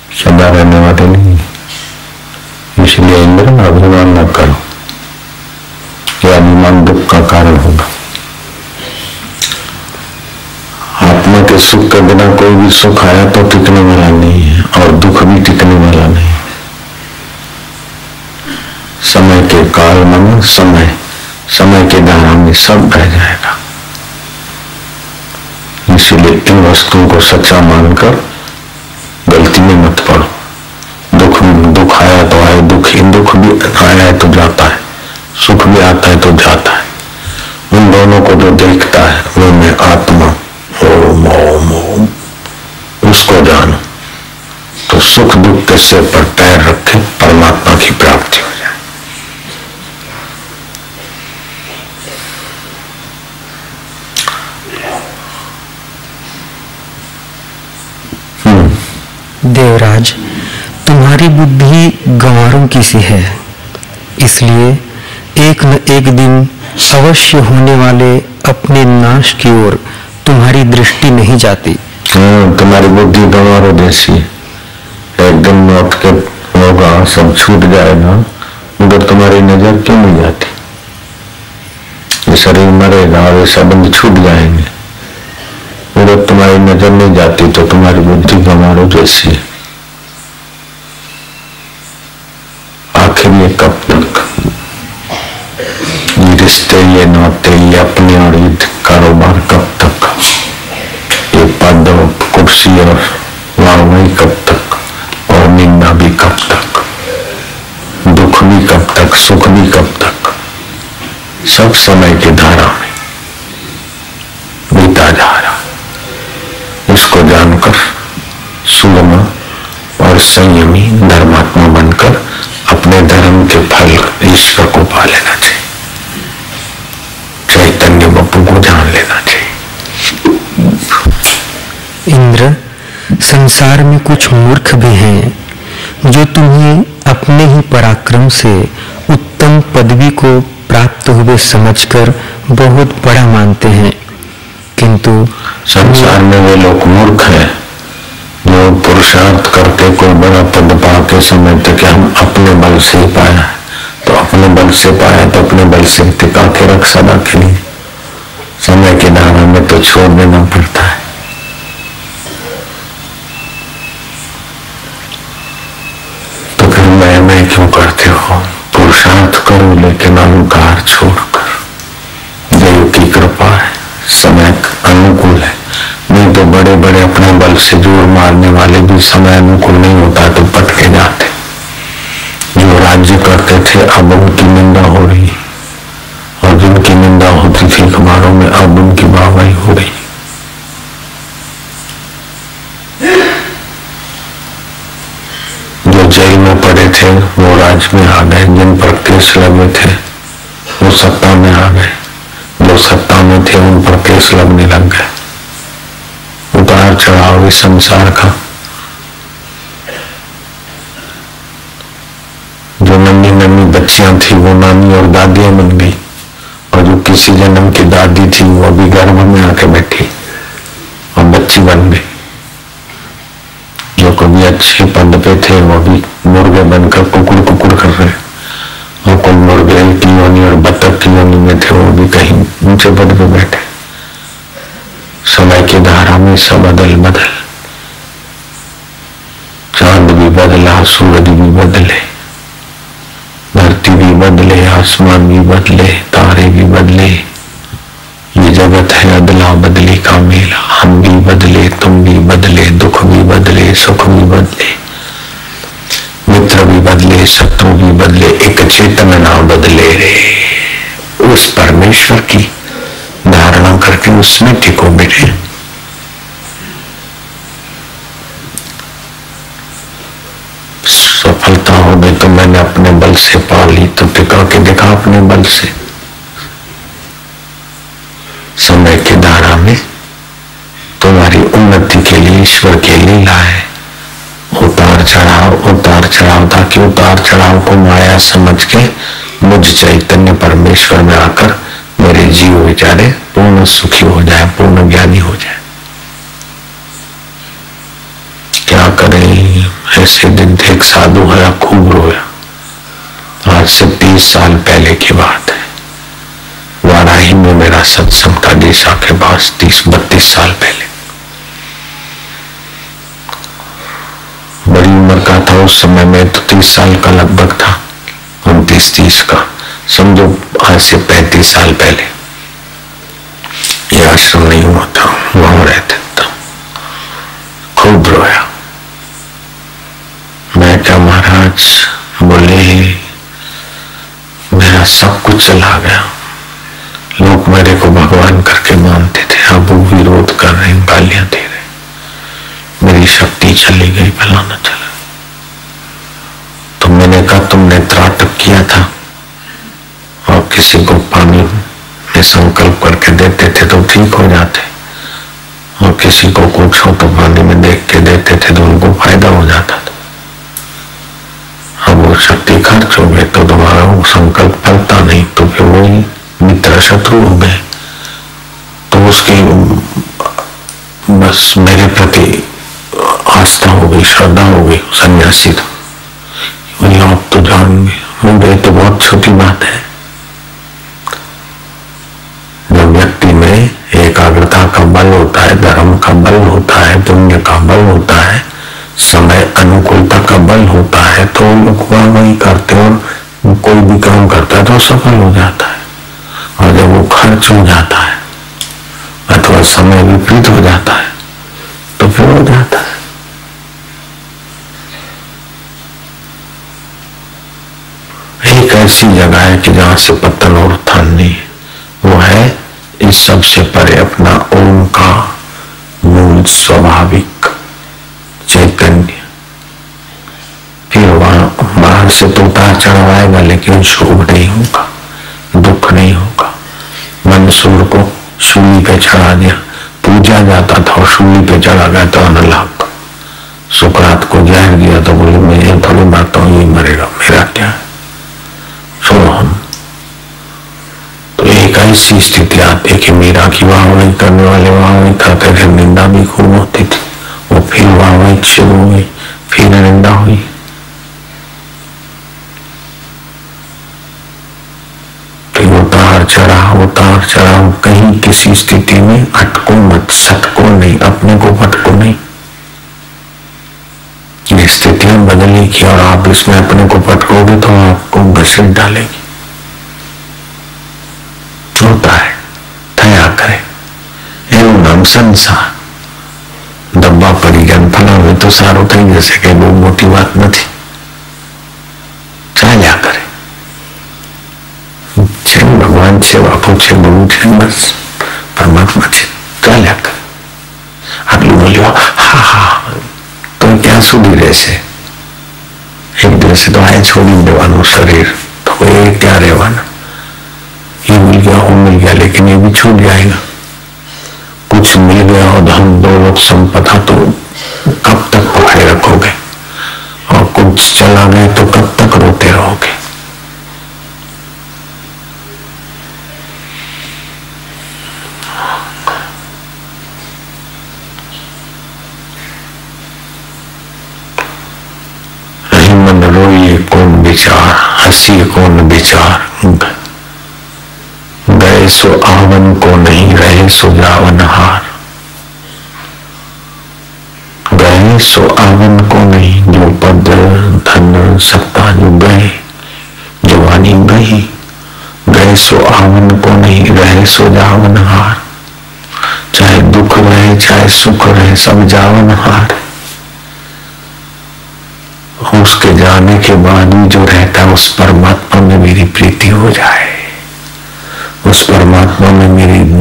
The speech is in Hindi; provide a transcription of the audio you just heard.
सदा रहने वाले नहीं। इसलिए इंद्र अभिमान न करो, यह अभिमान दुख का कारण होगा। आत्मा के सुख के बिना कोई भी सुख आया तो टिकने वाला नहीं है और दुख भी टिकने वाला नहीं। समय के काल मन समय के धारा में सब बह जाएगा। इसीलिए इन वस्तुओं को सच्चा मानकर गलती में मत पड़ो। दुख आया तो आए, दुख भी आया है तो जाता है, सुख भी आता है तो जाता है। उन दोनों को जो देखता है वो मैं आत्मा ओम ओम ओम, उसको जानो तो सुख दुख के सिर पर पैर रखे परमात्मा की प्राप्ति हो जाए। देवराज, तुम्हारी बुद्धि गंवारों की सी है, इसलिए एक न एक दिन अवश्य होने वाले अपने नाश की ओर तुम्हारी दृष्टि नहीं जाती। तुम्हारी बुद्धि गंवारों जैसी है, एक दिन मौत के होगा, सब छूट जाएगा, मगर तुम्हारी नजर क्यों नहीं जाती? ये शरीर मरेगा और ये संबंध छूट जाएंगे, मगर तुम्हारी नजर नहीं जाती तो तुम्हारी बुद्धि गंवारों जैसी है। आखिर ये कब तक ये रिश्ते, ये नाते, ये अपने और ये कारोबार कब तक? ये पद और कुर्सी और वाहवाही कब तक? और निंदा भी कब तक? दुख भी कब तक? सुख भी कब तक? सब समय की धारा में बीता जा रहा। इसको जानकर सुगम और संयमी धर्मात्मा बनकर अपने धर्म के फल ईश्वर को पा लेना चाहिए। चैतन्य बप्पू को जान लेना चाहिए। इंद्र, संसार में कुछ मूर्ख भी हैं जो तुम्हें अपने ही पराक्रम से उत्तम पदवी को प्राप्त हुए समझकर बहुत बड़ा मानते हैं, किंतु संसार में वे लोग मूर्ख हैं जो पुरुषार्थ करके कोई बड़ा पद पाके समझते कि हम अपने बल से ही पाया, तो अपने बल से पाया तो अपने बल से टिका के रख सदा के लिए। समय की धारा में तो छोड़ देना पड़ता है। तो फिर मैं क्यों करते हो? पुरुषार्थ करो लेकिन अहंकार छोड़कर। देव की कृपा है, समय अनुकूल है, नहीं तो बड़े बड़े अपने बल से जोर मारने वाले भी समय अनुकूल नहीं होता तो पटके जाते। जो राज्य करते थे अब उनकी निंदा हो रही, और जिनकी निंदा होती थी अखबारों में अब उनकी वाहवाही हो रही। जो जेल में पड़े थे वो राज में आ गए, जिन पर केस लगे थे वो सत्ता में आ गए, जो सत्ता में थे उन पर केस लगने लग गए। उतार चढ़ाव इस संसार का। जो नन्ही नन्ही बच्चियां थी वो नानी और दादियां बन गई, और जो किसी जन्म की दादी थी वो अभी गर्भ में आके बैठी और बच्ची बन गई। जो कभी अच्छे पद पे थे वो भी मुर्गे बनकर कुकुर कुकुर कर रहे, और कोई मुर्गे की योनि और बतख की योनि में थे वो भी कहीं ऊंचे पद पे बैठे। समय की धारा में सब बदल बदल, चांद भी बदला, सूरज भी बदले, धरती भी बदले, आसमान भी बदले, तारे भी बदले। ये जगत है अदला बदली का मेला। हम भी बदले, तुम भी बदले, दुख भी बदले, सुख भी बदले, मित्र भी बदले, शत्रु भी बदले, एक चेतन ना बदले रे। उस परमेश्वर की धारणा करके उसमें टिको बेटे। सफलता हो गई तो मैंने अपने बल से पा ली, तो टिका के दिखा अपने बल से। समय की धारा में तुम्हारी उन्नति के लिए ईश्वर की लीला है। उतार चढ़ाव, ताकि उतार चढ़ाव को माया समझ के मुझ चैतन्य परमेश्वर में आकर मेरे जीव विचारे पूर्ण सुखी हो जाए, पूर्ण ज्ञानी हो जाए। क्या करें ऐसे दिन थे, एक साधु आया, खूब रोया। आज से 30 साल पहले की बात है। वाराही में मेरा सत्संग था, दिशा के पास, 30-32 साल पहले। बड़ी उम्र का था उस समय में, तो 30 साल का लगभग था, 29-30 का समझो। आज से 35 साल पहले ये आश्रम नहीं हुआ था, वहां रहते था। खूब रोया। मैं क्या महाराज? बोले मेरा सब कुछ चला गया। लोग मेरे को भगवान करके मानते थे, अब वो विरोध कर रहे, गालियां दे रहे, मेरी शक्ति चली गई, फलाना चला। तो मैंने कहा तुमने त्राटक किया था और किसी को पानी में संकल्प करके देते थे तो ठीक हो जाते, और किसी को कुछ हो तो पानी में देख के देते थे तो उनको फायदा हो जाता था। अब वो शक्ति खर्च हो गई तो तुम्हारा वो संकल्प फलता नहीं, तो फिर वही मित्र शत्रु हो गए। तो उसकी बस मेरे प्रति आस्था हो गई, श्रद्धा हो गई, सन्यासी था। आप तो जानेंगे, तो बहुत छोटी बात है। जब व्यक्ति में एकाग्रता का बल होता है, धर्म का बल होता है, पुण्य का बल होता है, समय अनुकूलता का बल होता है, तो लोग वही करते हैं और कोई भी काम करता है तो सफल हो जाता है। और जब वो खर्च हो जाता है अथवा समय विपरीत हो जाता है तो फिर हो जाता है। एक ऐसी जगह है कि जहां से पतन और उत्थान नहीं, वो है इस सबसे परे अपना ओम का मूल स्वाभाविक चैतन्य। फिर वहां बाहर से तो उतार चढ़ाव आएगा, लेकिन शोभ नहीं होगा, दुख नहीं होगा। मंसूर को शूली पे चढ़ा दिया, पूजा जाता था और शूली पे चढ़ा गया तो अनलाभ। सुकरात को जहर दिया तो बोले मैं ये थोड़ी मारता हूं, ये मरेगा, मेरा क्या है, छोड़ो हम। तो एक ऐसी स्थिति आती है कि मीरा की वाहवाही करने वाले वाहवाही करते थे, निंदा भी खूब होती थी। वो फिर वाहवाही शुरू हुई, फिर निंदा हुई। फिर उतार चढ़ाव, कहीं किसी स्थिति में अटको मत, सटको नहीं, अपने को भटको नहीं। ये स्थितियां बदलेगी और आप इसमें अपने को पटकोगे तो आपको घसीट डालेगी। होता है, थया करे एवं नाम संसार। डब्बा परिजन फलावे तो सारो थी जैसे कि बहुत मोटी बात नहीं, चाल्या करे। भगवान से बापू से गुरु से बस परमात्मा से चाल्या करे। अगली बोलियो हा हा तो क्या सुधी રહેશે? एक દિવસે तो आए छोड़ी देवानु शरीर, तो ये क्या रहवाना? ये मिल गया, वो मिल गया, लेकिन ये भी छूट जाएगा। कुछ मिल गया हो, धन दौलत संपदा, तो कब तक पकड़े रखोगे? और कुछ चला गया तो कब तक रोते रहोगे? मन रोइए कौन विचार, हंसी कौन विचार। गए सो आवन को नहीं, रहे सो जावन हार। गए सो आवन को नहीं, जो पद धन सत्ता जो गए, जवानी गई। गए सो आवन को नहीं, रहे सो जावन हार। चाहे दुख रहे चाहे सुख रहे, सब जावन हार। उसके जाने के बाद भी जो रहता है उस परमात्मा में मेरी प्रीति हो जाए, उस परमात्मा में मेरी